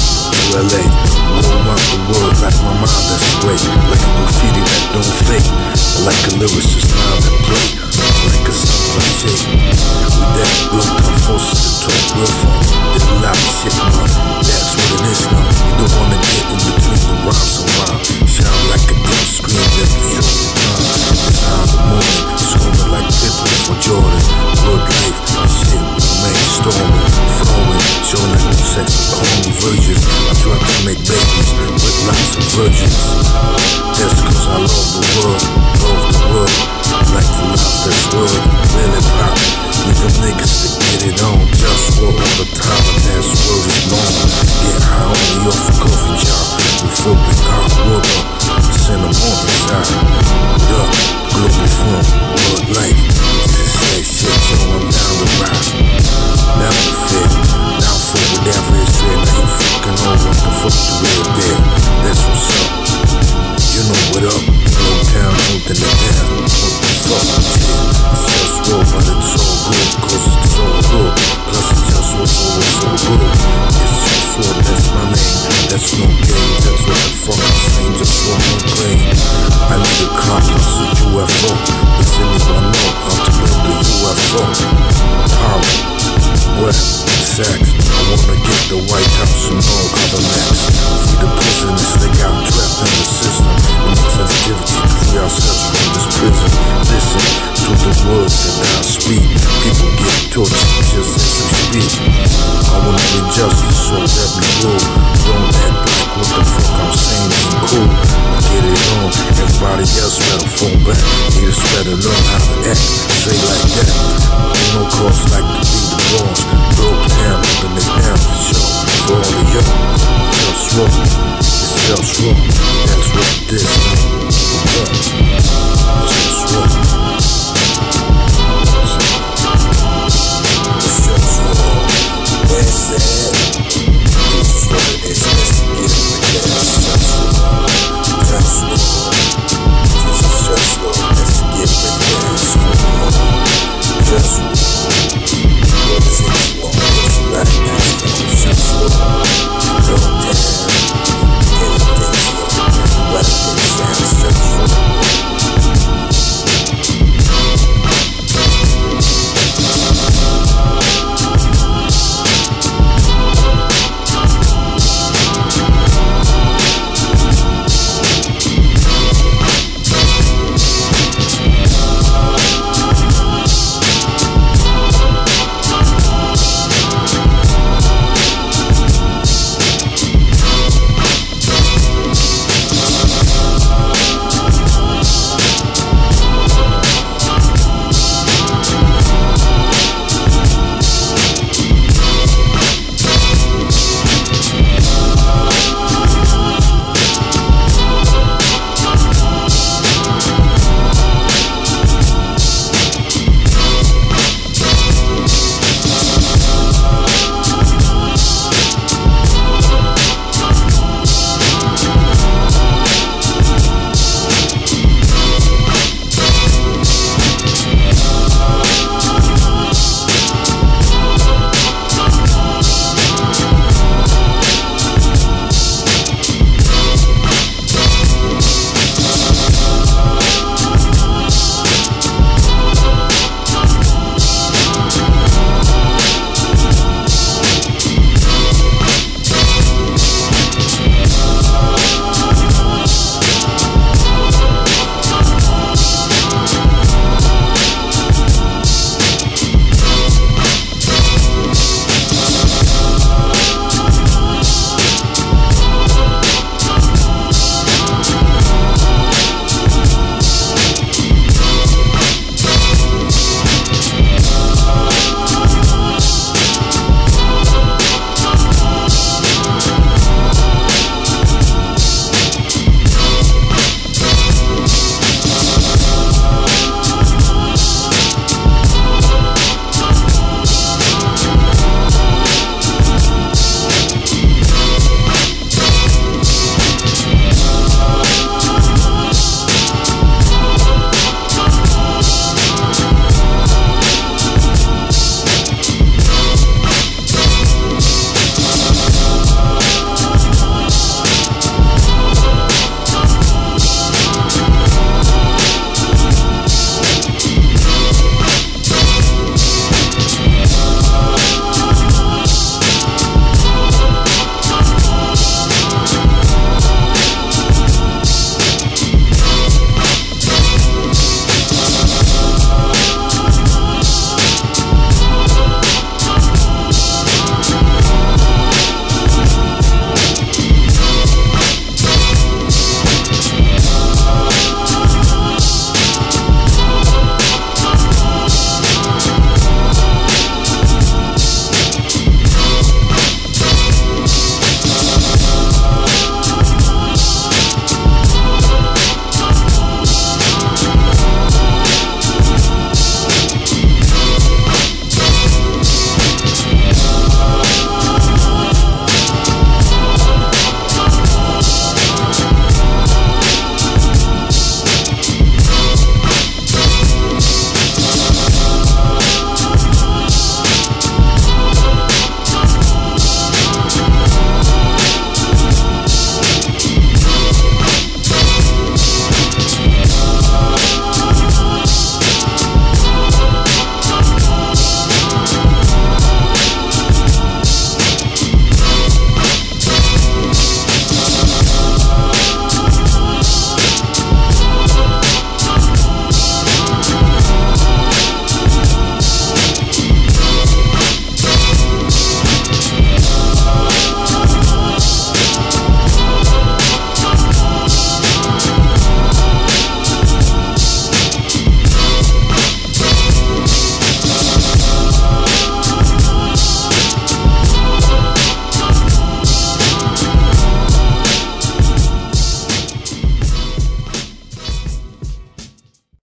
to LA, go around the world like my mind that's great. Like a graffiti that don't fake, like a lyricist now that play, like a song I shake. With that real come forces to talk real fun. There's a lot of shit, man, that's what it is now. You don't wanna get in between the rhymes and rhyme. Sound like a deep scream that bleeds on the time. This time the morning, screaming like Pippen for Jordan. Good life, shit, man, storming, flowing, showing like new sex, calling virgins. I try to make babies with lots of virgins. That's cause I love the world, love the world. Like to love this world, really pop. With them niggas that get it on, just war all the time, and that's word is known. Get high on the off the coffee job, we full with hot water, send them on the side. Duh, Globalfirm, world life, this is shit, yo, I'm down the ride. Down the fit, down for whatever it's real, now you fucking on what the fuck the real deal. That's what's up, you know what up, low town, holding it down, what the fuck, shit. It's just war, but it's all good, cause it's all good. Plus it's just what's always so good. It's just war, that's my name, that's no game. That's what the fuck I'm saying, just one more claim. I need a car plus a UFO. Does anyone know how to build a UFO? Power, wet, sex. I wanna get the White House and all governments. See the prisoners, they got trapped in the system. We need sensitivity to free ourselves from this prison. Listen to the words that I speak. People get tortured just as we speak. I wanna be justice so that we rule. Don't act like what the fuck I'm saying ain't cool. Get it on, everybody else better fall back. Haters better learn how to act, say like that. Ain't no cause like to be the boss. Broke down, open it down for sure. For all of y'all, just wrong, it's just wrong. That's what it is, just wrong. It's just wrong, that's it.